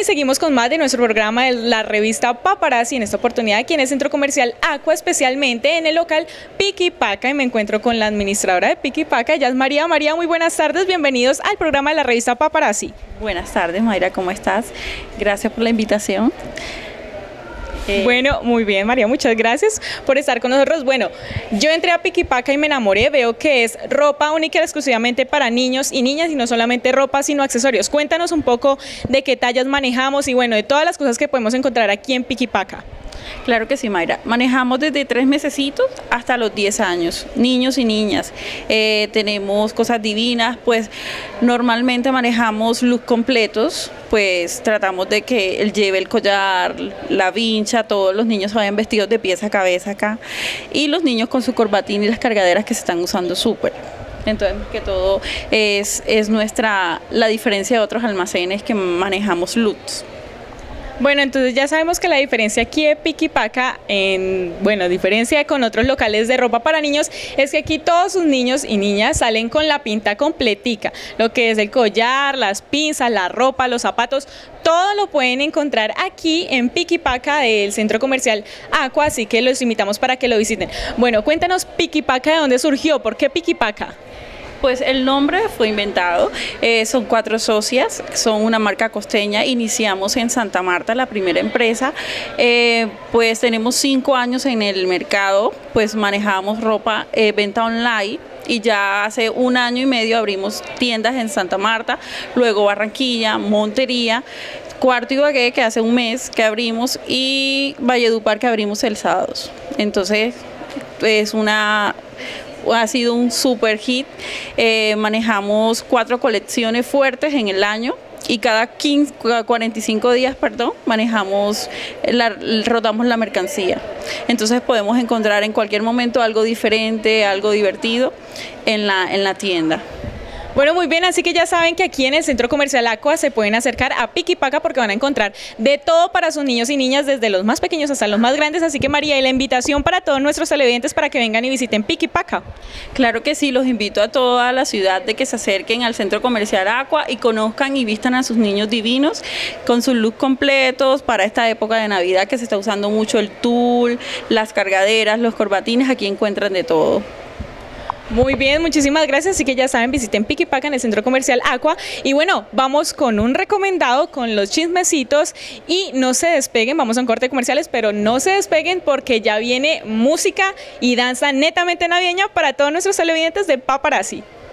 seguimos con más de nuestro programa de la revista Paparazzi, en esta oportunidad aquí en el Centro Comercial Aqua, especialmente en el local Piquipaca, y me encuentro con la administradora de Piquipaca, ella es María. María, muy buenas tardes, bienvenidos al programa de la revista Paparazzi. Buenas tardes, Mayra, ¿cómo estás? Gracias por la invitación. Bueno, muy bien, María, muchas gracias por estar con nosotros. Bueno, yo entré a Piquipaca y me enamoré, veo que es ropa única y exclusivamente para niños y niñas, y no solamente ropa, sino accesorios. Cuéntanos un poco de qué tallas manejamos y bueno, de todas las cosas que podemos encontrar aquí en Piquipaca. Claro que sí, Mayra. Manejamos desde 3 mesecitos hasta los 10 años, niños y niñas. Tenemos cosas divinas, pues normalmente manejamos looks completos, pues tratamos de que él lleve el collar, la vincha, todos los niños vayan vestidos de pies a cabeza acá, y los niños con su corbatín y las cargaderas que se están usando súper. Entonces, que todo es la diferencia de otros almacenes que manejamos looks. Bueno, entonces ya sabemos que la diferencia aquí de Piquipaca, diferencia con otros locales de ropa para niños, es que aquí todos sus niños y niñas salen con la pinta completica, lo que es el collar, las pinzas, la ropa, los zapatos, todo lo pueden encontrar aquí en Piquipaca del Centro Comercial Aqua, así que los invitamos para que lo visiten. Bueno, cuéntanos Piquipaca, ¿de dónde surgió? ¿Por qué Piquipaca? Pues el nombre fue inventado, son 4 socias, son una marca costeña, iniciamos en Santa Marta, la primera empresa, pues tenemos 5 años en el mercado, pues manejamos ropa, venta online, y ya hace 1 año y medio abrimos tiendas en Santa Marta, luego Barranquilla, Montería, Cuarto Ibagué, que hace 1 mes que abrimos, y Valledupar, que abrimos el sábado. Entonces ha sido un super hit. Manejamos 4 colecciones fuertes en el año, y cada 45 días, rotamos la mercancía. Entonces podemos encontrar en cualquier momento algo diferente, algo divertido en la tienda. Bueno, muy bien, así que ya saben que aquí en el Centro Comercial Aqua se pueden acercar a Piquipaca porque van a encontrar de todo para sus niños y niñas, desde los más pequeños hasta los más grandes. Así que María, y la invitación para todos nuestros televidentes para que vengan y visiten Piquipaca. Claro que sí, los invito a toda la ciudad de que se acerquen al Centro Comercial Aqua y conozcan y vistan a sus niños divinos con sus looks completos para esta época de Navidad, que se está usando mucho el tul, las cargaderas, los corbatines. Aquí encuentran de todo. Muy bien, muchísimas gracias, así que ya saben, visiten Piquipaca en el Centro Comercial Aqua. Y bueno, vamos con un recomendado, con los chismecitos, y no se despeguen, vamos a un corte de comerciales, pero no se despeguen porque ya viene música y danza netamente navideña para todos nuestros televidentes de Paparazzi.